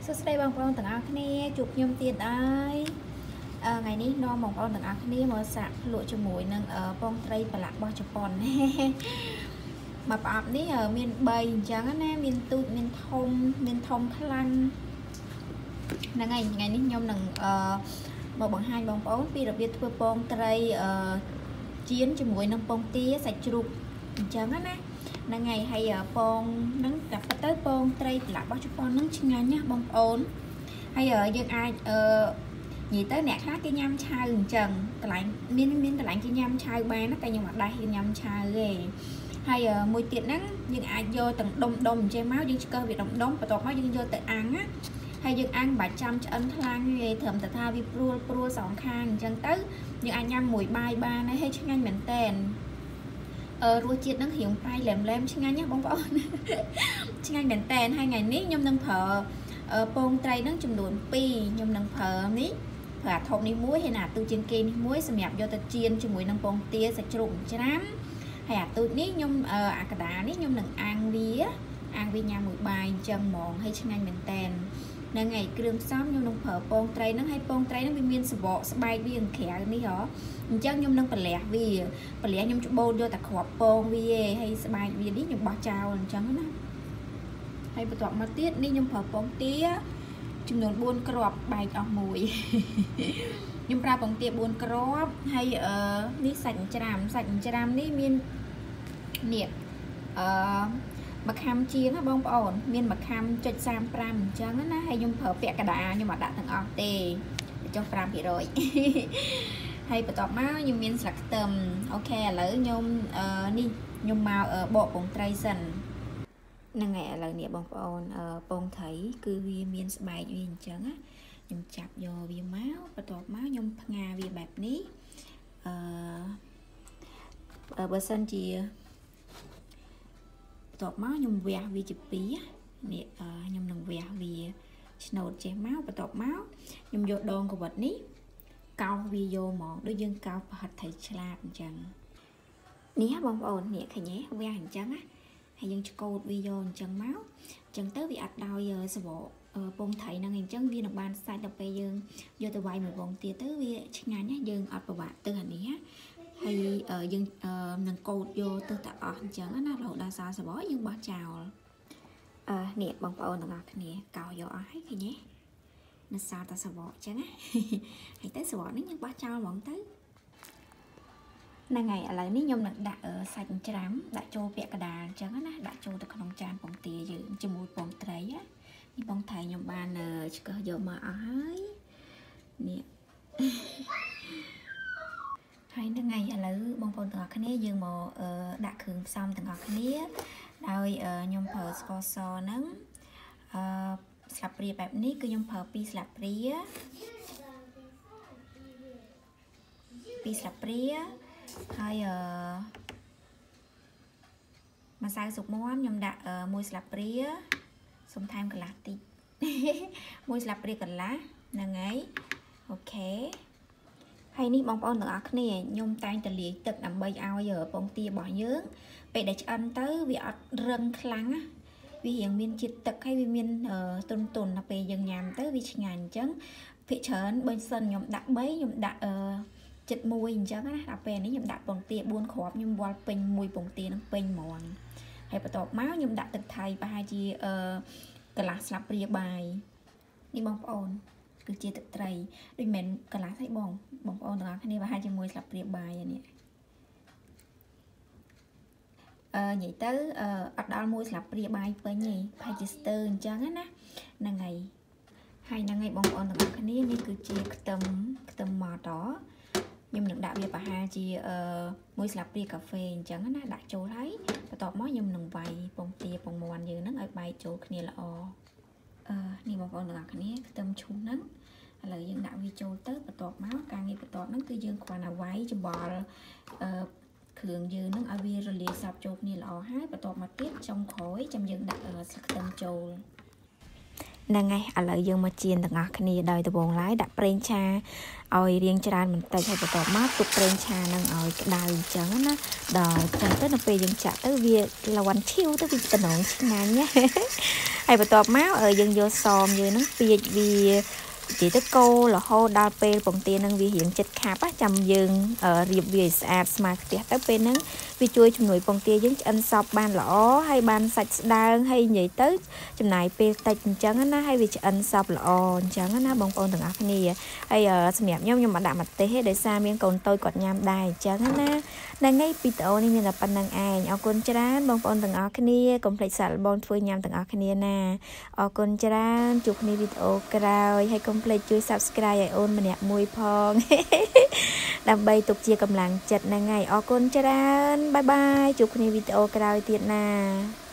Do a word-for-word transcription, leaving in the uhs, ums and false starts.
សួស្តីបងប្អូនទាំងអស់គ្នាជួបខ្ញុំទៀតហើយថ្ងៃនេះនាំបងប្អូនទាំងអស់គ្នាមកសាកលក់ជាមួយនឹងពងត្រីប្រឡាក់របស់ជប៉ុនមកប្រអប់នេះមានបីអញ្ចឹងណាមានទូចមានធំមានធំខ្លាំងហ្នឹងហើយថ្ងៃនេះខ្ញុំនឹងមកបង្ហាញបងប្អូនពីរបៀបធ្វើពងត្រីចៀនជាមួយនឹងពងទាសាច់ជ្រូកអញ្ចឹងណាហ្នឹងហើយហើយពងហ្នឹងតែប៉ុន្តែពងត្រីប្រឡាក់របស់ជប៉ុនហ្នឹងឆ្ងាញ់ណាស់បងប្អូនហើយយើងអាចអឺនិយាយទៅអ្នកខ្លះគេញ៉ាំឆៅអញ្ចឹងកន្លែងមានមានកន្លែងគេញ៉ាំឆៅបានណាតែខ្ញុំអត់ដែរគេញ៉ាំឆៅទេហើយមួយទៀតហ្នឹងយើងអាចយកទាំងដុំដុំអញ្ចឹងមកយើងឆ្កឹះវាដុំដុំបន្ទាប់មកយើងយកទៅអាំងណាហើយយើងអាំងបាច់ចាំឆ្អិនខ្លាំងទេត្រឹមតែថាវាព្រួលព្រួលសងខាងអញ្ចឹងទៅយើងអាចញ៉ាំមួយបាយបានហើយឆ្ងាញ់មែនតើអឺរសជាតិហ្នឹងរៀងប្រៃឡែមឡែមឆ្ងាញ់ណាបងប្អូនឆ្ងាញ់មែនតើហើយថ្ងៃនេះខ្ញុំនឹងប្រើពងត្រីហ្នឹងចំនួនពីរខ្ញុំនឹងប្រើនេះប្រើអាធំនេះមួយហើយអាទូជាងគេនេះមួយសម្រាប់យកទៅចៀនជាមួយនឹងពងទាសាច់ជ្រូកច្រាំហើយអាទូចនេះខ្ញុំអាកដានេះខ្ញុំនឹងអាំងវាអាំងវាញ៉ាំមួយបាយអញ្ចឹងហ្មងហើយឆ្ងាញ់មែនតើហ្នឹងហើយគ្រឿងផ្សំខ្ញុំនឹងប្រើពងត្រីហ្នឹងហើយពងត្រីហ្នឹងវាមានសបកស្បែកវាក្រៅនេះហ៎អញ្ចឹងខ្ញុំនឹងប្រលះវាប្រលះខ្ញុំច្បូតយកតែគ្រាប់ពងវាហើយស្បែកវានេះខ្ញុំបោះចោលអញ្ចឹងណាហើយបន្ទាប់មកទៀតនេះខ្ញុំប្រើពងទាចំនួនបួនគ្រាប់បែកអស់មួយខ្ញុំប្រើពងទាបួនគ្រាប់ហើយអឺនេះសាច់ច្រាំសាច់ច្រាំនេះមាននេះអឺមខាំជាងណាបងប្អូនមានមខាំចុចសាមប្រាំអញ្ចឹងណាហើយខ្ញុំប្រើពាក់កដាខ្ញុំអត់ដាក់ទាំងអស់ទេចុះ5%ហើយបន្ទាប់មកខ្ញុំមានស្លឹកខ្ទឹមអូខេឥឡូវខ្ញុំអឺនេះខ្ញុំមកបកពងត្រីសិនហ្នឹងហើយឥឡូវនេះបងប្អូនពងត្រីគឺវាមានស្បែកវាអញ្ចឹងណាខ្ញុំចាប់យកវាមកបន្ទាប់មកខ្ញុំផ្ងាវាបែបនេះអឺបើសិនជាបន្ទាប់មកខ្ញុំវះវាជាពីរនេះខ្ញុំនឹងវះវាឆ្នោតចេះមកបន្ទាប់មកខ្ញុំយកដងកវិតនេះកោសវាយកហ្មងដូចយើងកោសប្រហិតត្រីឆ្លាតអញ្ចឹងនេះបងប្អូននេះឃើញទេវះអញ្ចឹងណាហើយយើងឆ្កូតវាយកអញ្ចឹងមកអញ្ចឹងទៅវាអត់ដោយសបកពងត្រីហ្នឹងអញ្ចឹងវានឹងបានសាច់ដល់ពេលយើងយកទៅវាយមួយពងទៀតទៅវាឆ្ងាញ់ណាយើងអត់ប្របាក់ទៅអានេះណាហើយយើងនឹងកូតយកទៅតែអស់អញ្ចឹងណារហូតដល់សល់សបកយើងបោះចោលអឺនេះបងប្អូនទាំងអស់គ្នាកោសយកអស់ហើយឃើញទេនៅសល់តែសបកអញ្ចឹងណាហើយទៅសបកនេះយើងបោះចោលហ្មងទៅហ្នឹងហើយឥឡូវនេះខ្ញុំនឹងដាក់សាច់ច្រាំដាក់ចូលពាក់កណ្ដាលអញ្ចឹងណាដាក់ចូលទៅក្នុងចានពងទាយើងជាមួយពងត្រីណានេះពងត្រីខ្ញុំបានឆ្កឹះយកមកអស់ហើយនេះហើយហ្នឹងហើយឥឡូវបងប្អូនទាំងអស់គ្នាយើងមកដាក់គ្រឿងផ្សំទាំងអស់គ្នាដោយខ្ញុំប្រើស្ករសហ្នឹងអឺស្លាបព្រាបែបនេះគឺខ្ញុំប្រើពីរស្លាបព្រាពីរស្លាបព្រាហើយអឺម្សៅស៊ុបមាន់ខ្ញុំដាក់មួយស្លាបព្រាសុំថែមកន្លះតិចមួយស្លាបព្រាកន្លះហ្នឹងហើយអូខេហើយនេះបងប្អូនទាំងអស់គ្នាខ្ញុំតែងតែលាយទឹកដើម្បីឲ្យពងទារបស់យើងពេលដែលឆ្អិនទៅវាអត់រឹងខ្លាំងណាវារៀងមានជាតិទឹកហើយវាមានទុនទុនដល់ពេលយើងញ៉ាំទៅវាឆ្ងាញ់អញ្ចឹងភាគច្រើនបើសិនខ្ញុំដាក់បីខ្ញុំដាក់អឺចិត្តមួយអញ្ចឹងណាដល់ពេលនេះខ្ញុំដាក់ពងទាបួនគ្រាប់ខ្ញុំវាល់ពេញមួយពងទានឹងពេញហ្មងហើយបន្ទាប់មកខ្ញុំដាក់ទឹកថៃប្រហែលជាអឺកន្លះស្លាបព្រាបាយនេះបងប្អូនគឺជាទឹកត្រីដូចមិនកន្លះស្អីបងបងប្អូនទាំងអស់គ្នាប្រហែលជាមួយស្លាបព្រាបាយនេះអឺនិយាយទៅអឺអត់ដល់មួយស្លាបព្រាបាយពេញទេប្រហែលជាស្ទើអញ្ចឹងណាហ្នឹងហើយហើយហ្នឹងហើយបងប្អូនទាំងអស់គ្នានេះគឺជាខ្ទឹមខ្ទឹមម៉ត់តខ្ញុំនឹងដាក់វាប្រហែលជាអឺមួយស្លាបព្រាកាហ្វេអញ្ចឹងណាដាក់ចូលហើយបន្ទាប់មកខ្ញុំនឹងវាយពងទាពងមាន់យើងហ្នឹងឲ្យបែកចូលគ្នាល្អអឺនេះបងប្អូនទាំងអស់គ្នាខ្ទឹមឈូសហ្នឹងឥឡូវយើងដាក់វាចូលទៅបន្ទាប់មកការងារបន្ទាប់ហ្នឹងគឺយើងគ្រាន់តែវាយច្បល់អឺគ្រឿងយើងហ្នឹងឲ្យវារលាយសព្វចូលគ្នាល្អហើយបន្ទាប់មកទៀតចុងក្រោយចាំយើងដាក់ស្លឹកខ្ទឹមចូល nè ngay à lợi dương mà chiên từng ngọc này đời từ bồn lái đặt preng cha ôi riêng tràn mình tay hay bắt đầu mát tục preng cha nâng ôi đời chẳng á đò chẳng tới nó về dương chả tới việc là quan chiêu tới việc tình nộn xin nè nhé hay bắt đầu máu ở dương vô xòm như nó việc vì chỉ tới cô là hô đa pe bồng tiền nâng vì hiện chất khắp á chầm dương ở riệp vì sạch mà tiệt tới pe nâng vì chui trong nồi bồng tiền giống ăn sọc ban lõ hay ban sạch đa hay nhảy tới trong này pe tay trắng á hay vì ăn sọc lõ trắng á bông bông từng ác nè hay ở xem nhầm nhưng mà đạm mặt tê hết để xa miếng còn tôi còn nhám đài trắng á đang ngay pi tổ nên là pan năng ai ở con trán bông bông từng ác nè còn phải sạch bông phơi nhám từng ác nè nè ở con trán chụp nè video cào hay con play ជួយ subscribe ឲ្យអូនម្នាក់មួយផងដើម្បីទុកជាកម្លាំងចិត្តណាស់ថ្ងៃអរគុណច្រើនបាយបាយជួបគ្នាវីដេអូក្រោយទៀតណា